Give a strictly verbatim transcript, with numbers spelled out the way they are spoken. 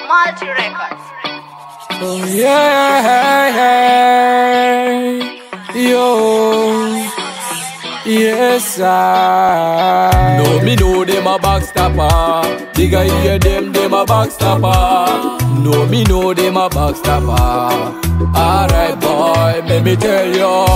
Multi Records. Oh yeah, yo, yes I. No, me know them a backstopper. Digga hear them, them a backstopper. No, me know them a backstopper. Alright boy, let me tell you,